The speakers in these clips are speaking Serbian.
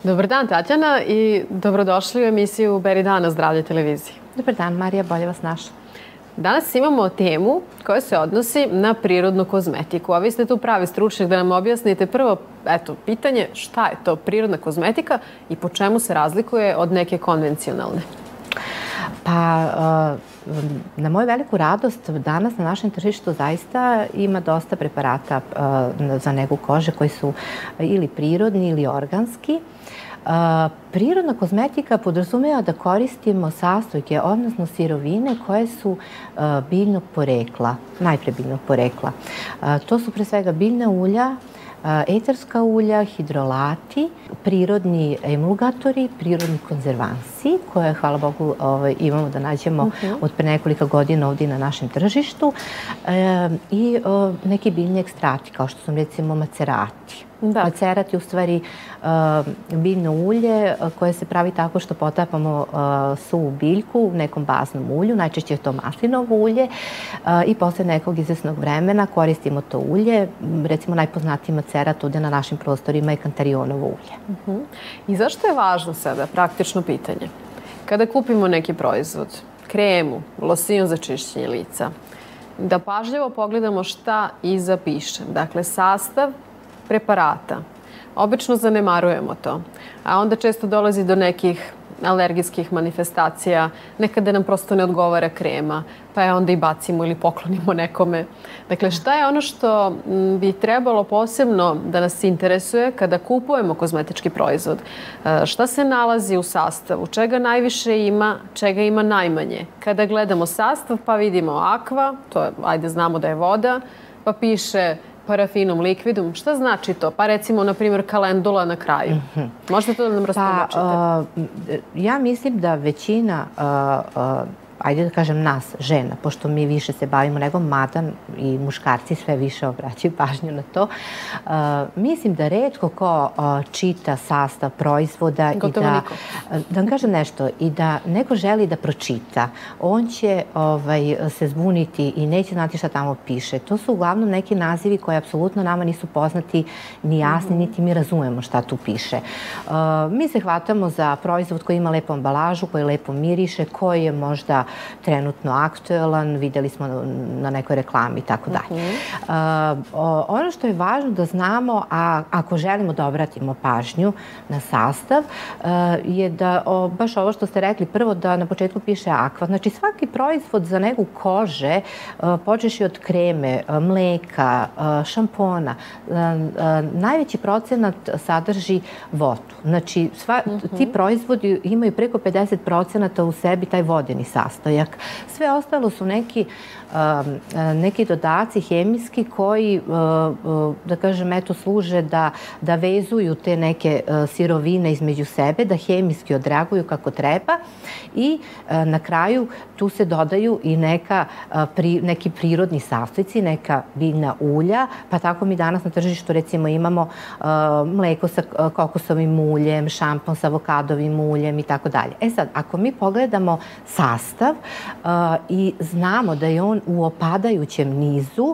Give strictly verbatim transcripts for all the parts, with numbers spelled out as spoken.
Dobar dan, Tatjana, i dobrodošli u emisiju Beri dana zdravlje televiziji. Dobar dan, Marija, bolje vas našla. Danas imamo temu koja se odnosi na prirodnu kozmetiku, a vi ste tu pravi stručnjak da nam objasnite prvo, eto, pitanje šta je to prirodna kozmetika i po čemu se razlikuje od neke konvencionalne? Pa, na moju veliku radost, danas na našem tržištu zaista ima dosta preparata za negu kože koji su ili prirodni ili organski. Prirodna kozmetika podrazumeva da koristimo sastojke, odnosno sirovine koje su biljnog porekla, najpre biljnog porekla. To su pre svega biljna ulja, eterska ulja, hidrolati, prirodni emulgatori, prirodni konzervansi, koje, hvala Bogu, imamo da nađemo od pre nekoliko godina ovdje na našem tržištu, i neki biljni ekstrati, kao što su recimo macerati. Macerat je u stvari biljno ulje koje se pravi tako što potapamo suvu biljku u nekom baznom ulju, najčešće je to maslinovo ulje, i posle nekog izvesnog vremena koristimo to ulje. Recimo najpoznatiji macerat ovdje na našim prostorima je kantarionovo ulje. I zašto je važno sada, praktično pitanje, kada kupimo neki proizvod, kremu, losion za čišćenje lica, da pažljivo pogledamo šta iza piše, dakle sastav preparata. Obično zanemarujemo to, a onda često dolazi do nekih alergijskih manifestacija, nekada nam prosto ne odgovara krema, pa je onda i bacimo ili poklonimo nekome. Dakle, šta je ono što bi trebalo posebno da nas interesuje kada kupujemo kozmetički proizvod? Šta se nalazi u sastavu? Čega najviše ima, čega ima najmanje? Kada gledamo sastav pa vidimo aqua, to je, ajde znamo da je voda, pa piše parafinom, likvidum. Šta znači to? Pa recimo, na primjer, kalendula na kraju. Možete to da nam rastomačite? Ja mislim da većina, ajde da kažem nas, žena, pošto mi više se bavimo nego mada i muškarci sve više obraćaju pažnju na to, mislim da retko ko čita sastav proizvoda i da, da vam kažem nešto, i da neko želi da pročita, on će se zbuniti i neće znati šta tamo piše. To su uglavnom neki nazivi koji apsolutno nama nisu poznati, ni jasni, niti mi razumemo šta tu piše. Mi se hvatamo za proizvod koji ima lepu ambalažu, koji lepo miriše, koji je možda trenutno aktuelan, vidjeli smo na nekoj reklami i tako dalje. Ono što je važno da znamo, a ako želimo da obratimo pažnju na sastav, je da, baš ovo što ste rekli, prvo da na početku piše aqua. Znači svaki proizvod za negu kože, počeši od kreme, mleka, šampona, najveći procenat sadrži vodu. Znači ti proizvodi imaju preko pedeset procenata u sebi taj vodeni sastav. Sve ostalo su neki neki dodaci hemijski koji, da kažem, eto, služe da vezuju te neke sirovine između sebe, da hemijski odreaguju kako treba, i na kraju tu se dodaju i neki prirodni sastojci, neka biljna ulja, pa tako mi danas na tržištu recimo imamo mleko sa kokosovim uljem, šampon sa avokadovim uljem i tako dalje. E sad, ako mi pogledamo sastav i znamo da je on u opadajućem nizu,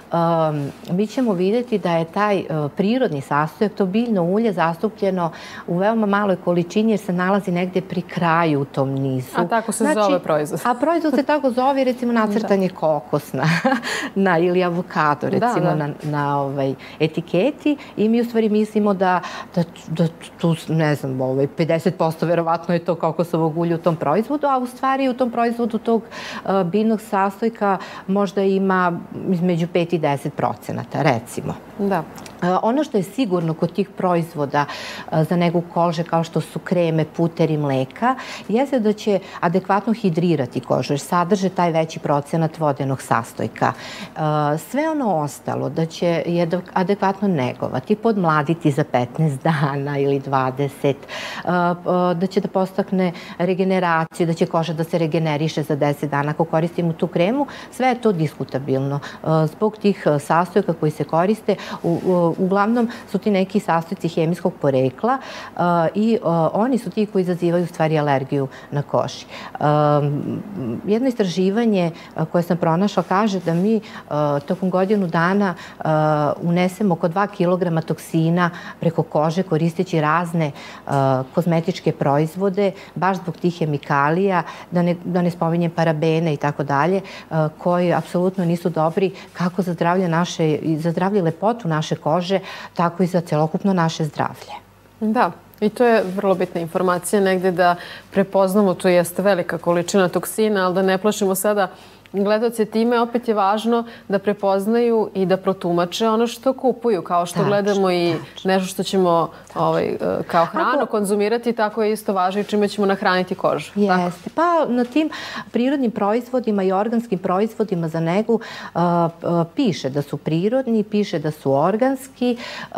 mi ćemo vidjeti da je taj prirodni sastojak, to biljno ulje, zastupljeno u veoma maloj količini jer se nalazi negdje pri kraju u tom nizu. A tako se zove proizvod. A proizvod se tako zove, recimo nacrtan je kokos ili avokado, recimo na etiketi, i mi u stvari mislimo da tu, ne znam, pedeset posto verovatno je to kokosovog ulja u tom proizvodu, a u stvari u tom proizvodu tog biljnog sastojka možda ima između pet i deset procenata, recimo. Da. Ono što je sigurno kod tih proizvoda za negu kože, kao što su kreme, puter i mleka, jeste da će adekvatno hidrirati kožu, jer sadrže taj veći procenat vodenog sastojka. Sve ono ostalo da će je adekvatno negovati, podmladiti za petnaest dana ili dvadeset, da će da postakne regeneraciju, da će koža da se regeneriše za deset dana ako koristimo tu kremu, sve je to diskutabilno. Zbog tih sastojka koji se koriste, uglavnom su ti neki sastojci hemijskog porekla i oni su ti koji izazivaju u stvari alergiju na koži. Jedno istraživanje koje sam pronašla kaže da mi tokom godinu dana unesemo oko dva kilograma toksina preko kože koristeći razne kozmetičke proizvode, baš zbog tih hemikalija, da ne, da ne spominjem parabene i tako dalje, koji apsolutno nisu dobri kako za zdravlje naše, za zdravlje i lepotu naše kože, tako i za celokupno naše zdravlje. Da. I to je vrlo bitna informacija negde da prepoznamo, to jeste velika količina toksina, ali da ne plašimo sada gledaoce time. Opet je važno da prepoznaju i da protumače ono što kupuju, kao što gledamo i nešto što ćemo kao hranu konzumirati, tako je isto važno i čime ćemo nahraniti kožu. Jeste. Pa na tim prirodnim proizvodima i organskim proizvodima za negu piše da su prirodni, piše da su organski,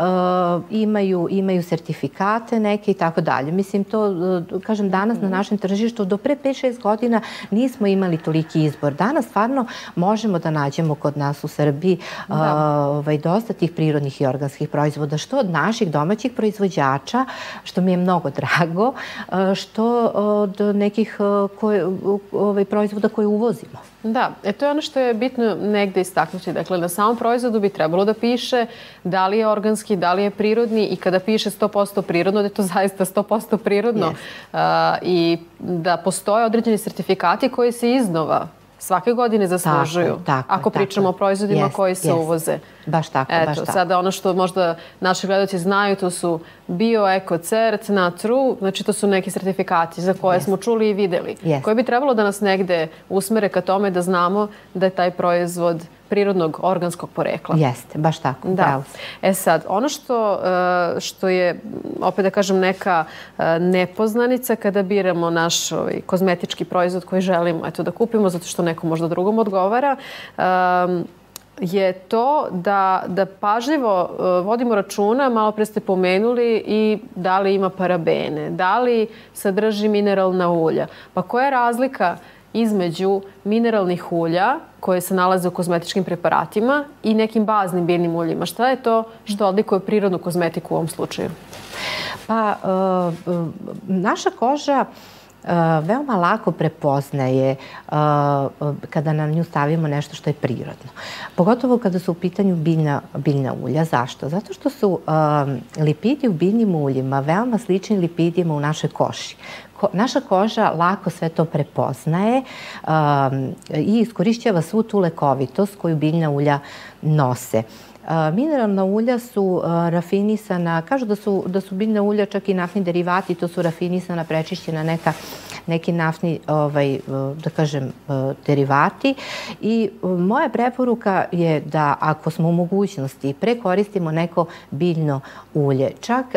imaju sertifikate neke i tako dalje. Mislim, to, kažem, danas na našem tržištu do pre pet šest godina nismo imali toliki izbor. Danas stvarno možemo da nađemo kod nas u Srbiji dosta tih prirodnih i organskih proizvoda, što od naših domaćih proizvođača, što mi je mnogo drago, što od nekih proizvoda koje uvozimo. Da, to je ono što je bitno negde istaknuti. Dakle, na samom proizvodu bi trebalo da piše da li je organski, da li je prirodni i kada piše sto posto prirodno, da je to zaista sto posto prirodno i da postoje određeni sertifikati koji se iznova svake godine zaslužuju, ako pričamo o proizvodima koji se uvoze. Baš tako, baš tako. Sada ono što možda naši gledalci znaju, to su Bio, Eko, Cert, Natru, znači to su neki sertifikati za koje smo čuli i videli, koji bi trebalo da nas negde usmere ka tome da znamo da je taj proizvod prirodnog organskog porekla. Jeste, baš tako. Da. E sad, ono što je, opet da kažem, neka nepoznanica kada biramo naš kozmetički proizvod koji želimo da kupimo, zato što neko možda drugom odgovara, je to da pažljivo vodimo računa, malo pre ste pomenuli, i da li ima parabene, da li sadrži mineralna ulja. Pa koja je razlika između mineralnih ulja koje se nalaze u kozmetičkim preparatima i nekim baznim biljnim uljima? Šta je to što odlikuje prirodnu kozmetiku u ovom slučaju? Pa, naša koža veoma lako prepoznaje kada na nju stavimo nešto što je prirodno. Pogotovo kada su u pitanju biljna ulja. Zašto? Zato što su lipidi u biljnim uljima veoma slični lipidima u našoj koži. Naša koža lako sve to prepoznaje i iskorišćava svu tu lekovitost koju biljna ulja nose. Mineralna ulja su rafinisana, kažu da su biljna ulja čak i naftni derivati, to su rafinisana, prečišćena neki naftni, da kažem, derivati. I moja preporuka je da ako smo u mogućnosti prekoristimo neko biljno ulje, čak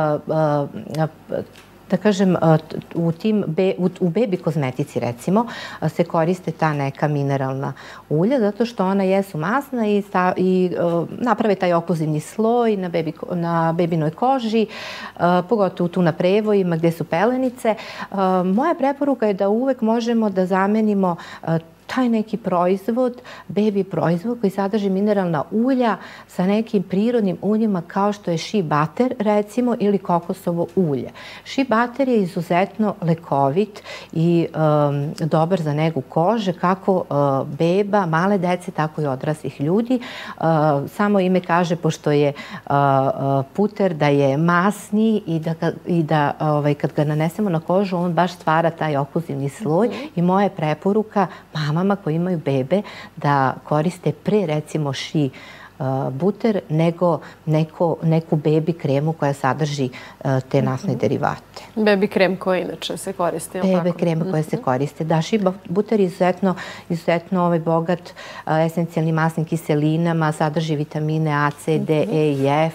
da kažem, u bebi kozmetici, recimo, se koriste ta neka mineralna ulja, zato što ona jesu masna i naprave taj okluzivni sloj na bebinoj koži, pogotovo tu na prevojima gde su pelenice. Moja preporuka je da uvek možemo da zamenimo taj neki proizvod, bebi proizvod koji sadrži mineralna ulja sa nekim prirodnim uljima kao što je shea butter, recimo, ili kokosovo ulje. Shea butter je izuzetno lekovit i dobar za negu kože, kako beba, male dece, tako i odraslih ljudi. Samo ime kaže, pošto je puter, da je masni i da kad ga nanesemo na kožu, on baš stvara taj okluzivni sloj i moja preporuka mama koji imaju bebe da koriste pre, recimo, shea butter nego neku bebi kremu koja sadrži te naftne derivate. Bebi krem koji inače se koristi, je li tako? Bebi krem koja se koriste. Da, shea butter je izuzetno bogat esencijalnim masnim kiselinama, sadrži vitamine A, C, D, E i F.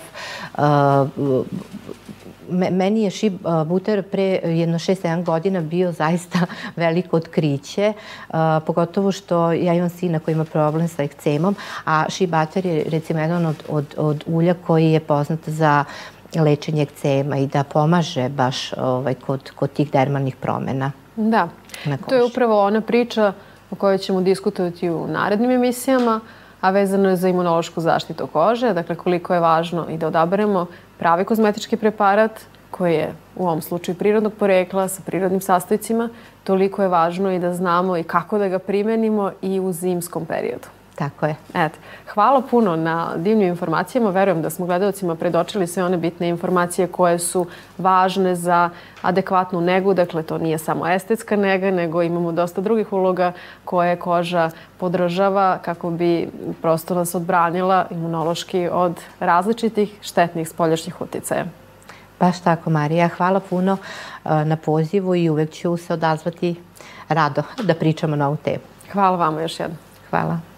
Meni je shea butter pre jedno šest sedam godina bio zaista veliko otkriće, pogotovo što ja imam sina koji ima problem sa ekcemom, a shea butter je recimo jedan od ulja koji je poznat za lečenje ekcema i da pomaže baš kod tih dermalnih promena. Da, to je upravo ona priča o kojoj ćemo diskutovati u narednim emisijama, a vezano je za imunološku zaštitu kože, dakle koliko je važno i da odaberemo pravi kozmetički preparat koji je u ovom slučaju prirodnog porekla sa prirodnim sastojcima, toliko je važno i da znamo i kako da ga primenimo i u zimskom periodu. Tako je. Eto, hvala puno na divnim informacijama. Verujem da smo gledalcima predočili sve one bitne informacije koje su važne za adekvatnu negu. Dakle, to nije samo estetska nega, nego imamo dosta drugih uloga koje koža podržava kako bi prosto nas odbranila imunološki od različitih štetnih spoljašnjih uticaja. Baš tako, Marija. Hvala puno na pozivu i uvek ću se odazvati rado da pričamo na ovu temu. Hvala vama još jednom. Hvala.